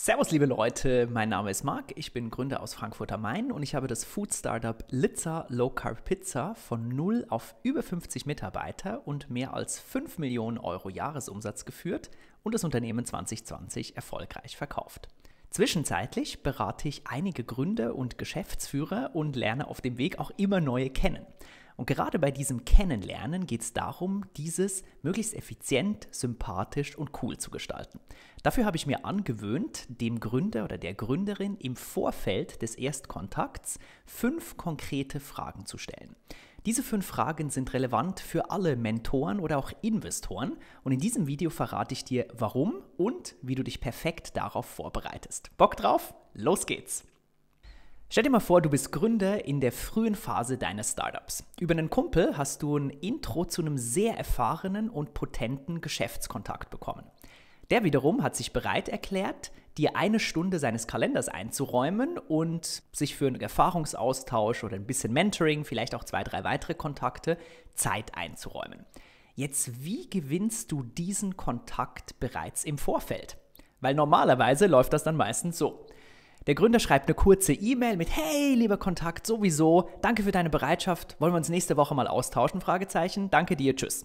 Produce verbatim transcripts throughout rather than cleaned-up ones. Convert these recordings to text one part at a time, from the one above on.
Servus liebe Leute, mein Name ist Marc, ich bin Gründer aus Frankfurt am Main und ich habe das Food-Startup Litza Low Carb Pizza von null auf über fünfzig Mitarbeiter und mehr als fünf Millionen Euro Jahresumsatz geführt und das Unternehmen zwanzig zwanzig erfolgreich verkauft. Zwischenzeitlich berate ich einige Gründer und Geschäftsführer und lerne auf dem Weg auch immer neue kennen. Und gerade bei diesem Kennenlernen geht es darum, dieses möglichst effizient, sympathisch und cool zu gestalten. Dafür habe ich mir angewöhnt, dem Gründer oder der Gründerin im Vorfeld des Erstkontakts fünf konkrete Fragen zu stellen. Diese fünf Fragen sind relevant für alle Mentoren oder auch Investoren und in diesem Video verrate ich dir, warum und wie du dich perfekt darauf vorbereitest. Bock drauf? Los geht's! Stell dir mal vor, du bist Gründer in der frühen Phase deines Startups. Über einen Kumpel hast du ein Intro zu einem sehr erfahrenen und potenten Geschäftskontakt bekommen. Der wiederum hat sich bereit erklärt, dir eine Stunde seines Kalenders einzuräumen und sich für einen Erfahrungsaustausch oder ein bisschen Mentoring, vielleicht auch zwei, drei weitere Kontakte, Zeit einzuräumen. Jetzt, wie gewinnst du diesen Kontakt bereits im Vorfeld? Weil normalerweise läuft das dann meistens so. Der Gründer schreibt eine kurze E-Mail mit „Hey, lieber Kontakt, sowieso, danke für deine Bereitschaft, wollen wir uns nächste Woche mal austauschen? Fragezeichen, danke dir, tschüss."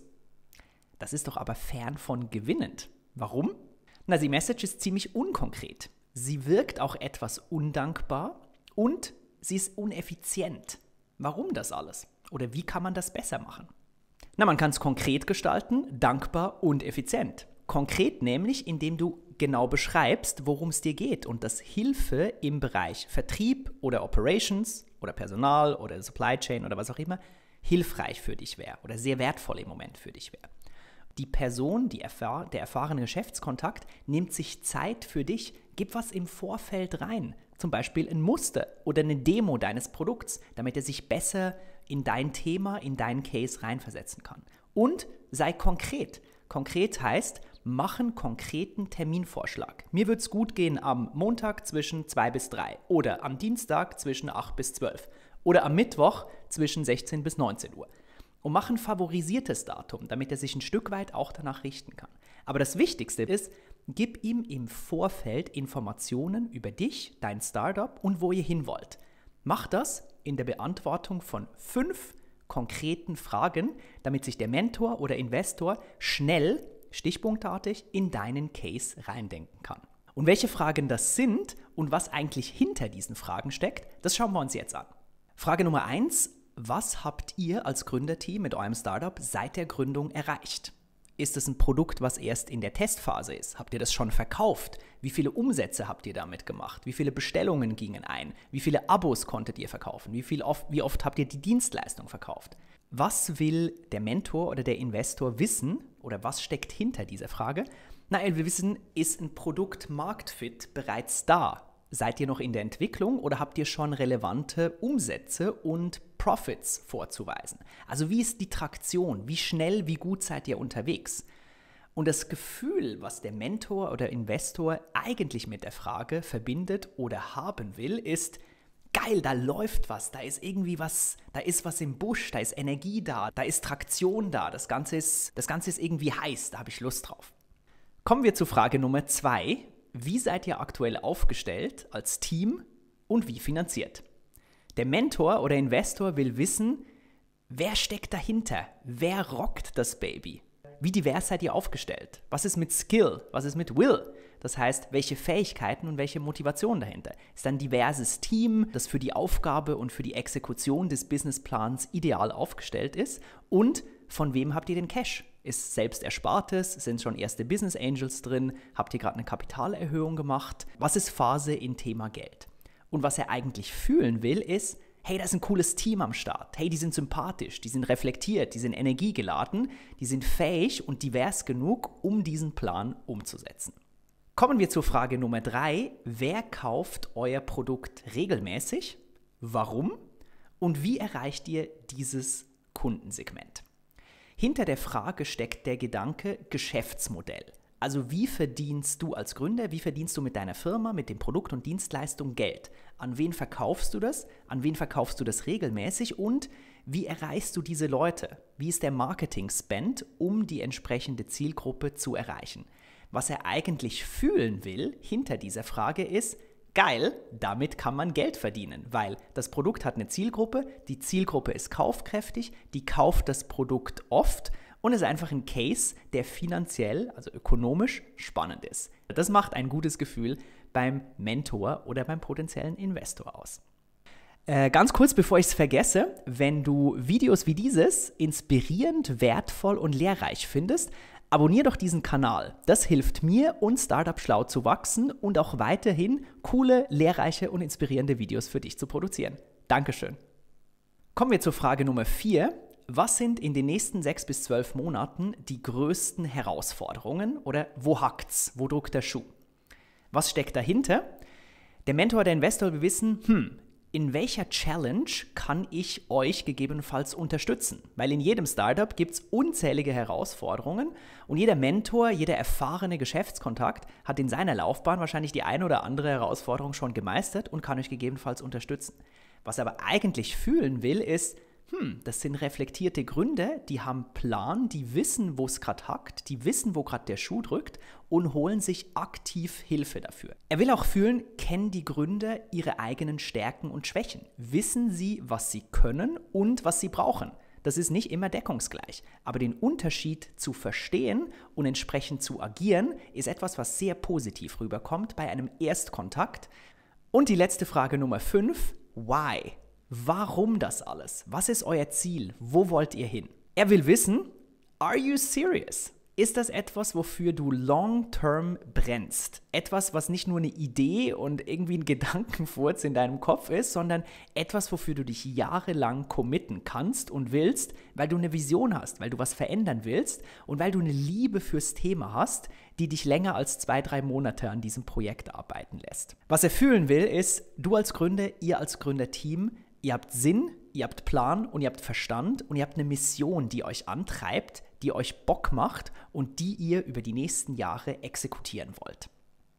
Das ist doch aber fern von gewinnend. Warum? Na, die Message ist ziemlich unkonkret. Sie wirkt auch etwas undankbar und sie ist uneffizient. Warum das alles? Oder wie kann man das besser machen? Na, man kann es konkret gestalten, dankbar und effizient. Konkret nämlich, indem du genau beschreibst, worum es dir geht und dass Hilfe im Bereich Vertrieb oder Operations oder Personal oder Supply Chain oder was auch immer hilfreich für dich wäre oder sehr wertvoll im Moment für dich wäre. Die Person, die erfahr- der erfahrene Geschäftskontakt, nimmt sich Zeit für dich, gib was im Vorfeld rein, zum Beispiel ein Muster oder eine Demo deines Produkts, damit er sich besser in dein Thema, in deinen Case reinversetzen kann. Und sei konkret. Konkret heißt, mach einen konkreten Terminvorschlag. Mir wird es gut gehen am Montag zwischen zwei bis drei oder am Dienstag zwischen acht bis zwölf oder am Mittwoch zwischen sechzehn bis neunzehn Uhr. Und mach ein favorisiertes Datum, damit er sich ein Stück weit auch danach richten kann. Aber das Wichtigste ist, gib ihm im Vorfeld Informationen über dich, dein Startup und wo ihr hin wollt. Mach das in der Beantwortung von fünf konkreten Fragen, damit sich der Mentor oder Investor schnell, stichpunktartig, in deinen Case reindenken kann. Und welche Fragen das sind und was eigentlich hinter diesen Fragen steckt, das schauen wir uns jetzt an. Frage Nummer eins. Was habt ihr als Gründerteam mit eurem Startup seit der Gründung erreicht? Ist es ein Produkt, was erst in der Testphase ist? Habt ihr das schon verkauft? Wie viele Umsätze habt ihr damit gemacht? Wie viele Bestellungen gingen ein? Wie viele Abos konntet ihr verkaufen? Wie, viel oft, wie oft habt ihr die Dienstleistung verkauft? Was will der Mentor oder der Investor wissen oder was steckt hinter dieser Frage? Na, er will wissen, ist ein Produkt-Marktfit bereits da? Seid ihr noch in der Entwicklung oder habt ihr schon relevante Umsätze und Profits vorzuweisen? Also wie ist die Traktion? Wie schnell, wie gut seid ihr unterwegs? Und das Gefühl, was der Mentor oder Investor eigentlich mit der Frage verbindet oder haben will, ist: Geil, da läuft was, da ist irgendwie was, da ist was im Busch, da ist Energie da, da ist Traktion da, das Ganze ist, das Ganze ist irgendwie heiß, da habe ich Lust drauf. Kommen wir zu Frage Nummer zwei. Wie seid ihr aktuell aufgestellt als Team und wie finanziert? Der Mentor oder Investor will wissen, wer steckt dahinter? Wer rockt das Baby? Wie divers seid ihr aufgestellt? Was ist mit Skill? Was ist mit Will? Das heißt, welche Fähigkeiten und welche Motivation dahinter? Ist ein diverses Team, das für die Aufgabe und für die Exekution des Businessplans ideal aufgestellt ist? Und von wem habt ihr den Cash? Ist selbst Erspartes? Sind schon erste Business Angels drin? Habt ihr gerade eine Kapitalerhöhung gemacht? Was ist Phase in Thema Geld? Und was er eigentlich fühlen will, ist: Hey, da ist ein cooles Team am Start. Hey, die sind sympathisch, die sind reflektiert, die sind energiegeladen, die sind fähig und divers genug, um diesen Plan umzusetzen. Kommen wir zur Frage Nummer drei. Wer kauft euer Produkt regelmäßig? Warum? Und wie erreicht ihr dieses Kundensegment? Hinter der Frage steckt der Gedanke Geschäftsmodell. Also wie verdienst du als Gründer, wie verdienst du mit deiner Firma, mit dem Produkt und Dienstleistung Geld? An wen verkaufst du das? An wen verkaufst du das regelmäßig? Und wie erreichst du diese Leute? Wie ist der Marketing-Spend, um die entsprechende Zielgruppe zu erreichen? Was er eigentlich fühlen will hinter dieser Frage ist, geil, damit kann man Geld verdienen, weil das Produkt hat eine Zielgruppe, die Zielgruppe ist kaufkräftig, die kauft das Produkt oft und ist einfach ein Case, der finanziell, also ökonomisch spannend ist. Das macht ein gutes Gefühl beim Mentor oder beim potenziellen Investor aus. Äh, ganz kurz, bevor ich es vergesse, wenn du Videos wie dieses inspirierend, wertvoll und lehrreich findest, abonnier doch diesen Kanal. Das hilft mir und Startup Schlau zu wachsen und auch weiterhin coole, lehrreiche und inspirierende Videos für dich zu produzieren. Dankeschön. Kommen wir zur Frage Nummer vier. Was sind in den nächsten sechs bis zwölf Monaten die größten Herausforderungen oder wo hackt's? Wo drückt der Schuh? Was steckt dahinter? Der Mentor, der Investor will wissen, hm, in welcher Challenge kann ich euch gegebenenfalls unterstützen? Weil in jedem Startup gibt es unzählige Herausforderungen und jeder Mentor, jeder erfahrene Geschäftskontakt hat in seiner Laufbahn wahrscheinlich die eine oder andere Herausforderung schon gemeistert und kann euch gegebenenfalls unterstützen. Was er aber eigentlich fühlen will, ist, hm, das sind reflektierte Gründe, die haben Plan, die wissen, wo es gerade hackt, die wissen, wo gerade der Schuh drückt und holen sich aktiv Hilfe dafür. Er will auch fühlen, kennen die Gründer ihre eigenen Stärken und Schwächen? Wissen sie, was sie können und was sie brauchen? Das ist nicht immer deckungsgleich, aber den Unterschied zu verstehen und entsprechend zu agieren, ist etwas, was sehr positiv rüberkommt bei einem Erstkontakt. Und die letzte Frage Nummer fünf, why? Warum das alles? Was ist euer Ziel? Wo wollt ihr hin? Er will wissen, are you serious? Ist das etwas, wofür du long-term brennst? Etwas, was nicht nur eine Idee und irgendwie ein Gedankenfurz in deinem Kopf ist, sondern etwas, wofür du dich jahrelang committen kannst und willst, weil du eine Vision hast, weil du was verändern willst und weil du eine Liebe fürs Thema hast, die dich länger als zwei, drei Monate an diesem Projekt arbeiten lässt. Was er fühlen will, ist, du als Gründer, ihr als Gründerteam, ihr habt Sinn, ihr habt Plan und ihr habt Verstand und ihr habt eine Mission, die euch antreibt, die euch Bock macht und die ihr über die nächsten Jahre exekutieren wollt.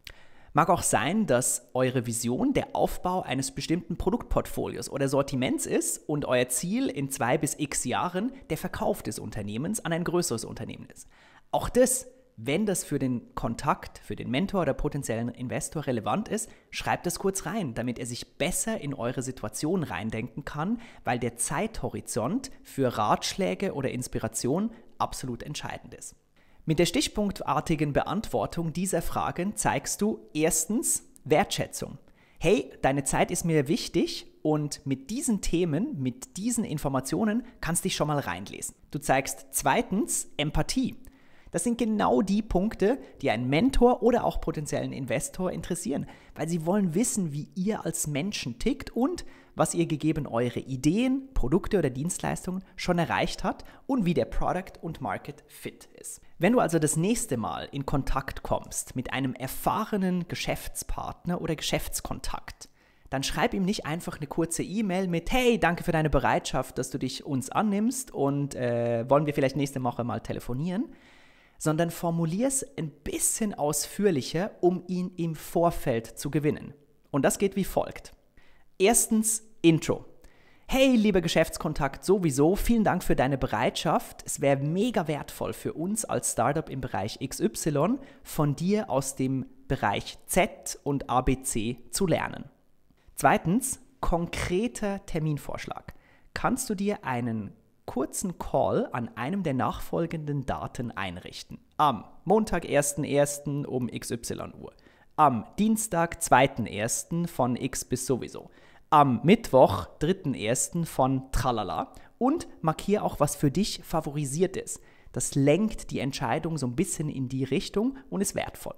Mag auch sein, dass eure Vision der Aufbau eines bestimmten Produktportfolios oder Sortiments ist und euer Ziel in zwei bis x Jahren der Verkauf des Unternehmens an ein größeres Unternehmen ist. Auch das, wenn das für den Kontakt, für den Mentor oder potenziellen Investor relevant ist, schreibt es kurz rein, damit er sich besser in eure Situation reindenken kann, weil der Zeithorizont für Ratschläge oder Inspiration absolut entscheidend ist. Mit der stichpunktartigen Beantwortung dieser Fragen zeigst du erstens Wertschätzung. Hey, deine Zeit ist mir wichtig und mit diesen Themen, mit diesen Informationen kannst du dich schon mal reinlesen. Du zeigst zweitens Empathie. Das sind genau die Punkte, die einen Mentor oder auch potenziellen Investor interessieren, weil sie wollen wissen, wie ihr als Menschen tickt und was ihr gegeben eure Ideen, Produkte oder Dienstleistungen schon erreicht hat und wie der Product und Market Fit ist. Wenn du also das nächste Mal in Kontakt kommst mit einem erfahrenen Geschäftspartner oder Geschäftskontakt, dann schreib ihm nicht einfach eine kurze E-Mail mit hey, danke für deine Bereitschaft, dass du dich uns annimmst und äh, wollen wir vielleicht nächste Woche mal telefonieren, sondern formulier es ein bisschen ausführlicher, um ihn im Vorfeld zu gewinnen. Und das geht wie folgt. Erstens Intro. Hey, lieber Geschäftskontakt sowieso, vielen Dank für deine Bereitschaft. Es wäre mega wertvoll für uns als Startup im Bereich X Y, von dir aus dem Bereich Z und A B C zu lernen. Zweitens, konkreter Terminvorschlag. Kannst du dir einen kurzen Call an einem der nachfolgenden Daten einrichten? Am Montag, ersten ersten um X Y Uhr. Am Dienstag, zweiten ersten von X bis sowieso. Am Mittwoch, dritten ersten von Tralala. Und markier auch, was für dich favorisiert ist. Das lenkt die Entscheidung so ein bisschen in die Richtung und ist wertvoll.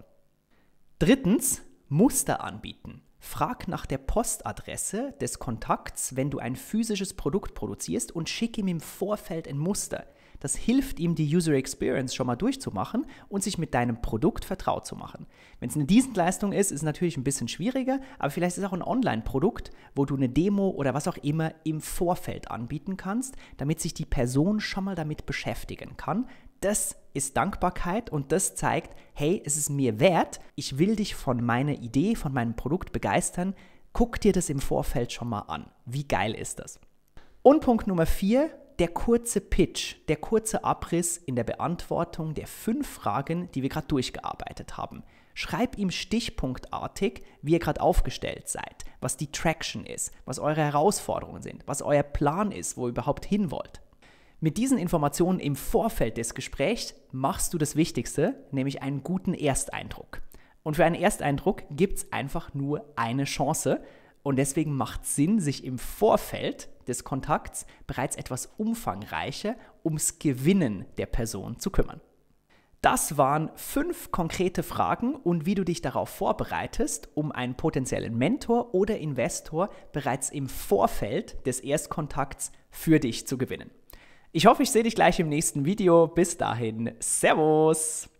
Drittens, Muster anbieten. Frag nach der Postadresse des Kontakts, wenn du ein physisches Produkt produzierst und schick ihm im Vorfeld ein Muster. Das hilft ihm, die User Experience schon mal durchzumachen und sich mit deinem Produkt vertraut zu machen. Wenn es eine Dienstleistung ist, ist es natürlich ein bisschen schwieriger, aber vielleicht ist es auch ein Online-Produkt, wo du eine Demo oder was auch immer im Vorfeld anbieten kannst, damit sich die Person schon mal damit beschäftigen kann. Das ist Dankbarkeit und das zeigt, hey, es ist mir wert, ich will dich von meiner Idee, von meinem Produkt begeistern. Guck dir das im Vorfeld schon mal an. Wie geil ist das? Und Punkt Nummer vier, der kurze Pitch, der kurze Abriss in der Beantwortung der fünf Fragen, die wir gerade durchgearbeitet haben. Schreib ihm stichpunktartig, wie ihr gerade aufgestellt seid, was die Traction ist, was eure Herausforderungen sind, was euer Plan ist, wo ihr überhaupt hin wollt. Mit diesen Informationen im Vorfeld des Gesprächs machst du das Wichtigste, nämlich einen guten Ersteindruck. Und für einen Ersteindruck gibt es einfach nur eine Chance und deswegen macht es Sinn, sich im Vorfeld des Kontakts bereits etwas umfangreicher ums Gewinnen der Person zu kümmern. Das waren fünf konkrete Fragen und wie du dich darauf vorbereitest, um einen potenziellen Mentor oder Investor bereits im Vorfeld des Erstkontakts für dich zu gewinnen. Ich hoffe, ich sehe dich gleich im nächsten Video. Bis dahin, Servus!